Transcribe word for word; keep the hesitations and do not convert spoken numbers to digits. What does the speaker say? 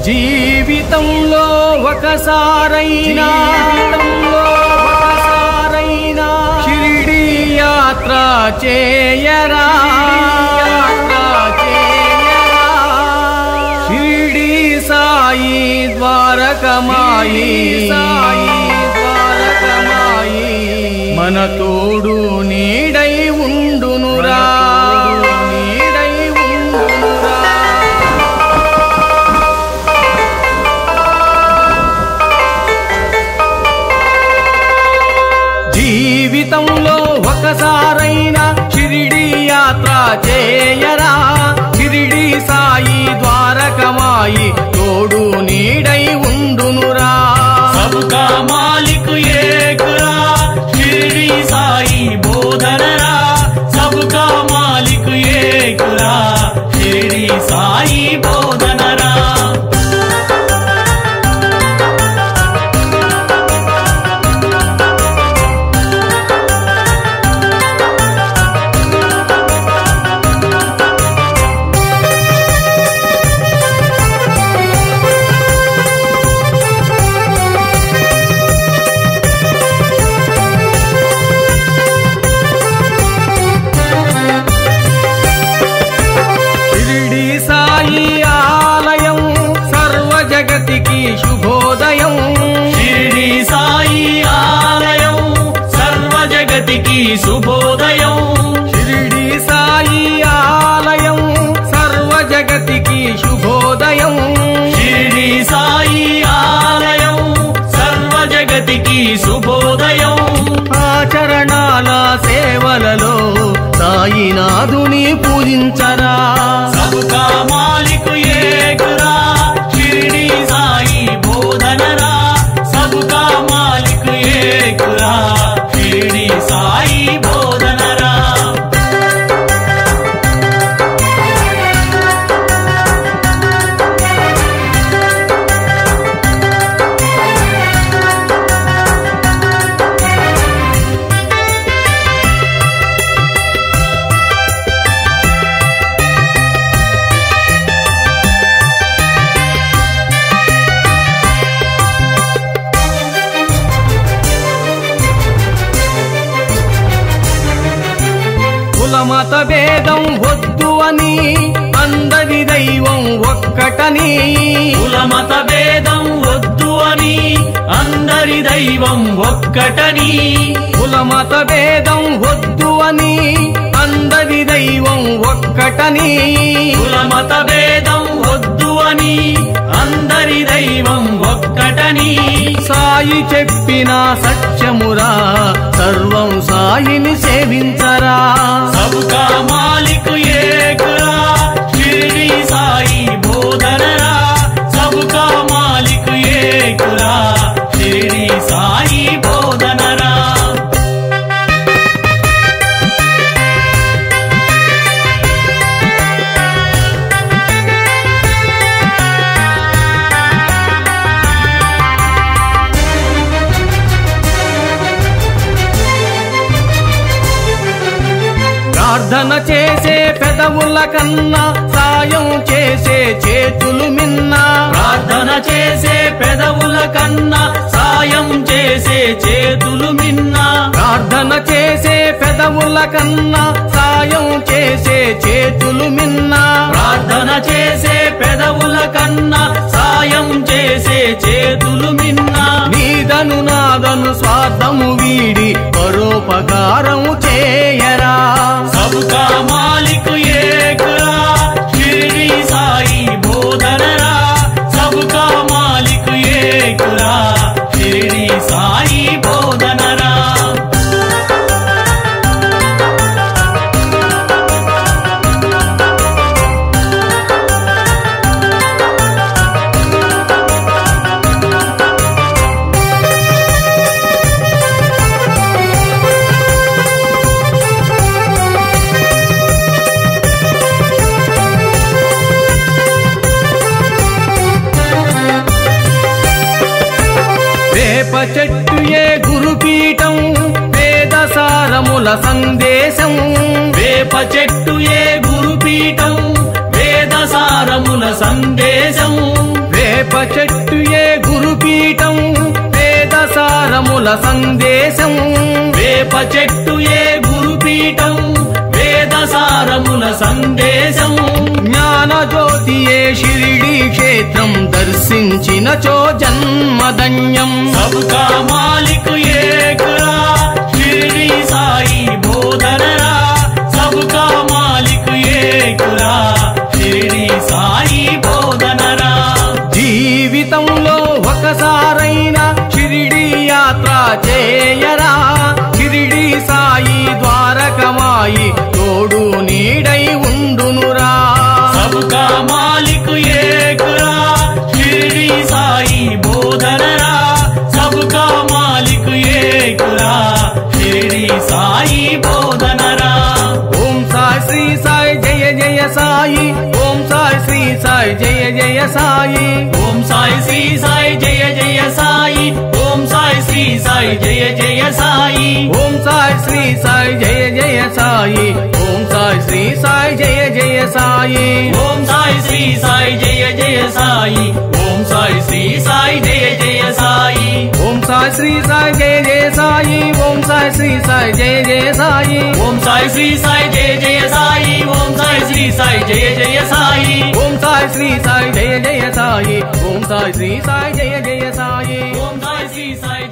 జీవితంలో ఒకసారైనా ఒకసారైనా షిరిడి యాత్ర చేయరా షిరిడి సాయి ద్వారకమాయి సాయి ద్వారకమాయి మన తోడు నీడై ఉండునురా నీడై ఉండునురా. జీవితంలో ఒకసారైనా షిరిడి యాత్ర చేయరా షిరిడి సాయి ద్వారకమాయి తోడు నీడై ఉండునురా. సబ్కా మాలిక్ ఏకరా షిరిడి సాయి బోధనరా సబ్కా మాలిక్ ఏకరా షిరిడి సాయి బోధనరా. శుభోదయం షిరిడి సాయి ఆలయం సర్వ జగతికి శుభోదయం షిరిడి సాయి ఆలయం సర్వ జగతికి శుభోదయం షిరిడి సాయి ఆలయం సర్వ జగతికి శుభోదయం. ఆచరణాల సేవలలో సాయినాథుని పూజించరా. సబ్కా మాలిక్ ఏకరా షిరిడి సాయి బోధనరా సబ్కా మాలిక్ ఏకరా షిరిడి సాయి బోధనరా. మత భేదం వద్దు అని అందరి దైవం ఒక్కటని కుల మత భేదం వద్దు అని అందరి దైవం ఒక్కటని కుల మత భేదం వద్దు అని అందరి దైవం ఒక్కటని కుల మత భేదం వద్దు అని అందరి దైవం ఒక్కటని సాయి చెప్పిన సత్యమురా సర్వం సాయిని సేవించరా. సబ్కా మాలిక్ ఏకరా షిరిడి సాయి బోధనరా సబ్కా మాలిక్ ఏకరా షిరిడి సాయి బోధనరా. ప్రార్థన చేసే పెదవుల కన్నా సాయం చేసే చేతులు మిన్న. ప్రార్థన చేసే పెదవుల కన్నా సాయం చేసే చేతులు మిన్న. ప్రార్థన చేసే పెదవుల కన్నా సాయం చేసే చేతులు మిన్న. ప్రార్థన చేసే పెదవుల కన్నా సాయం చేసే చేతులు మిన్న. నీదను నాదను స్వార్థము వీడి పరోపకారము చేయరా. సబ్కా మాలిక్ ఏకరా షిరిడి సాయి బోధనరా సబ్కా మాలిక్ ఏకరా షిరిడి సాయి బోధనరా. వేప చెట్టు ఏ గురుపీఠం వేదసారముల సందేశం. వేప చెట్టు ఏ గురుపీఠం వేదసారముల సందేశం. వేప చెట్టు ఏ గురుపీఠం వేద సారముల సందేశం వేప చెట్టు ఏ గురుపీఠం వేద సారముల సందేశం జ్ఞాన జ్యోతి ఏ షిరిడి క్షేత్రం దర్శించినచో జన్మధన్యం సబ్కా మాలిక్ ఏక్ రా షిరిడి సాయి బోధనరా సబ్కా మాలిక్ ఏక్ రా షిరిడి సాయి బోధనరా జీవితంలో ఒకసారైనా షిరిడి యాత్ర చేయరా షిరిడి సాయి ద్వారకమాయి తోడు నీడై ఉండునురా సబ్కా మాలిక్ ఏక్ రా షిరిడి సాయి బోధనరా సబ్కా మాలిక్ ఏక్ రా షిరిడి సాయి బోధనరా ఓం సాయి శ్రీ సాయి జయ జయ సాయి ఓం సాయి శ్రీ సాయి జయ జయ సాయి ఓం సాయి శ్రీ సాయి జయ జయ సాయి ఓం సాయి శ్రీ సాయి జయ జయ సాయి ఓం సాయి శ్రీ సాయి జయ జయ సాయి ఓం సాయి శ్రీ సాయి జయ జయ సాయి ఓం సాయి శ్రీ సాయి జయ జయ సాయి ఓం సాయి శ్రీ సాయి జయ జయ సాయి ఓం సాయి శ్రీ సాయి జయ జయ సాయి ఓం సాయి శ్రీ సాయి జయ జయ సాయి ఓం సాయి శ్రీ సాయి జయ జయ సాయి ఓం సాయి శ్రీ సాయి జయ జయ సాయి ఓం సాయి శ్రీ సాయి జయ జయ సాయి ఓం సాయి శ్రీ సాయి జయ జయ సాయి ఓం సాయి శ్రీ సాయి